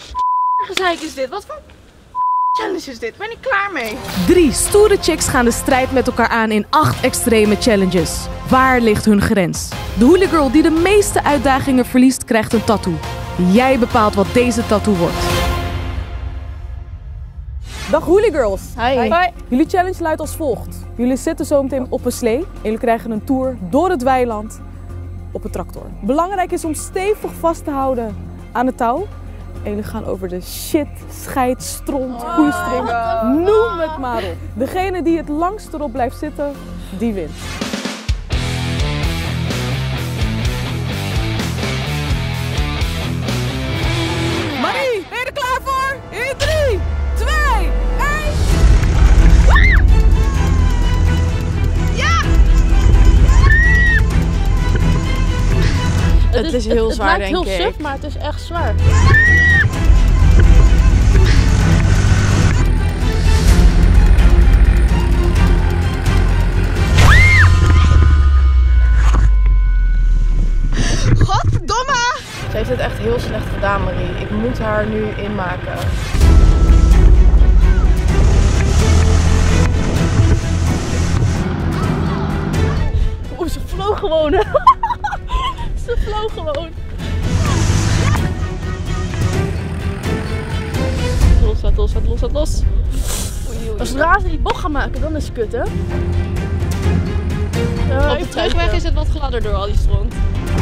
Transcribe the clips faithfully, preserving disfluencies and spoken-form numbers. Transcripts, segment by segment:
gezeik is dit? Wat voor challenge is dit? Ik ben niet klaar mee. Drie stoere chicks gaan de strijd met elkaar aan in acht extreme challenges. Waar ligt hun grens? De Hooli Girl die de meeste uitdagingen verliest, krijgt een tattoo. Jij bepaalt wat deze tattoo wordt. Dag Hooli Girls. Hi. Hi. Jullie challenge luidt als volgt. Jullie zitten zo meteen op een slee en jullie krijgen een tour door het weiland op een tractor. Belangrijk is om stevig vast te houden aan het touw. En jullie gaan over de shit, scheid, stront, goeistring, noem het maar op. Degene die het langst erop blijft zitten, die wint. Marie, ben je er klaar voor? In drie, twee, één. Ja! Het, het is heel het, zwaar, het denk ik. Het lijkt heel suf, maar het is echt zwaar. Godverdomme! Ze heeft het echt heel slecht gedaan, Marie. Ik moet haar nu inmaken. Oeh, ze vloog gewoon. Ze vloog gewoon. Los, laat los, laat los, laat los. Oei, oei. Als zodra ze die bocht gaan maken, dan is het kut, hè? Uh, Op de terugweg is het wat gladder door al die stront.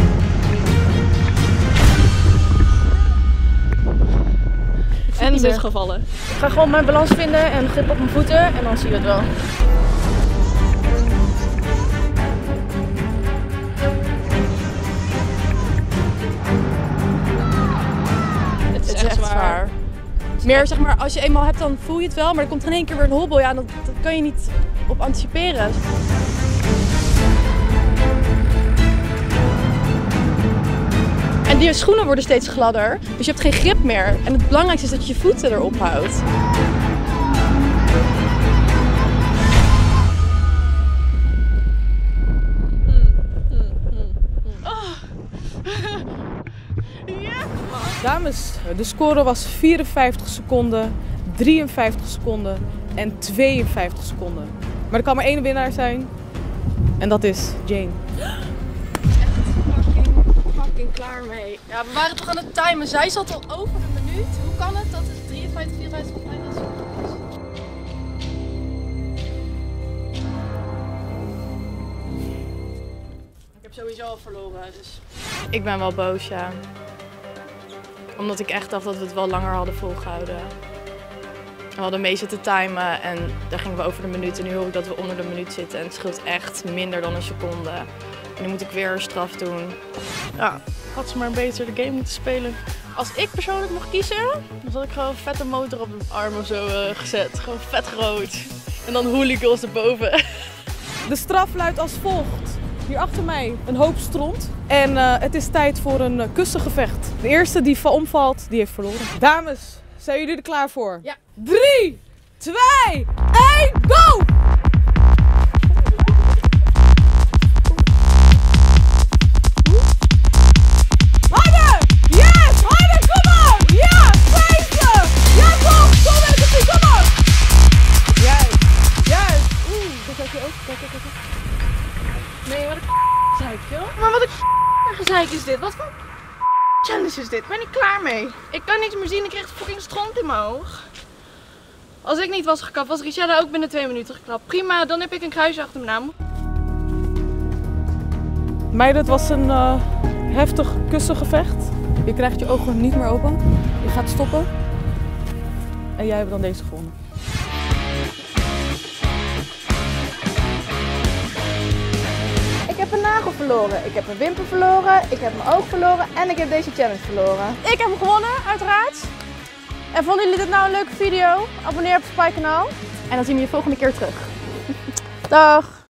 En ze is gevallen. Ik ga gewoon mijn balans vinden en grip op mijn voeten en dan zie je het wel. Het is, het is echt, echt zwaar. zwaar. Meer zeg maar, als je eenmaal hebt, dan voel je het wel, maar er komt in één keer weer een hobbel. Ja, dat, dat kan je niet op anticiperen. En die schoenen worden steeds gladder, dus je hebt geen grip meer. En het belangrijkste is dat je je voeten erop houdt. Dames, de score was vierenvijftig seconden, drieënvijftig seconden en tweeënvijftig seconden. Maar er kan maar één winnaar zijn en dat is Jane. Fucking klaar mee. Ja, we waren toch aan het timen. Zij zat al over de minuut. Hoe kan het dat het drieënvijftig, vierenvijftig, vijfenvijftig is? Ik heb sowieso al verloren, dus... Ik ben wel boos, ja. Omdat ik echt dacht dat we het wel langer hadden volgehouden. We hadden mee zitten timen en daar gingen we over de minuut. En nu hoor ik dat we onder de minuut zitten en het scheelt echt minder dan een seconde. En nu moet ik weer een straf doen. Ja, had ze maar beter de game moeten spelen. Als ik persoonlijk mocht kiezen, dan had ik gewoon een vette motor op de arm of zo uh, gezet. Gewoon vet groot. En dan Hooli Girls erboven. De straf luidt als volgt. Hier achter mij een hoop stront. En uh, het is tijd voor een uh, kussengevecht. De eerste die omvalt, die heeft verloren. Dames, zijn jullie er klaar voor? Ja. drie, twee, één, go! Harder! Yes! Harder! Kom op! Ja! Vijfde! Ja, kom! Kom met het kom op! Juist! Juist! Oeh, kijk je ook? Kijk, kijk, kijk. Nee, wat een gezeik, joh. Maar wat een gezeik is dit? Wat voor challenge is dit? Ik ben niet klaar mee. Ik kan niks meer zien, ik kreeg fucking stront in mijn oog. Als ik niet was gekapt, was Richelle ook binnen twee minuten geklapt. Prima, dan heb ik een kruisje achter mijn naam. Meiden, het was een uh, heftig kussengevecht. Je krijgt je ogen niet meer open. Je gaat stoppen. En jij hebt dan deze gewonnen. Ik heb een nagel verloren, ik heb een wimper verloren, ik heb mijn oog verloren en ik heb deze challenge verloren. Ik heb hem gewonnen, uiteraard. En vonden jullie dit nou een leuke video? Abonneer op het Spy kanaal. En dan zien we je volgende keer terug. Dag!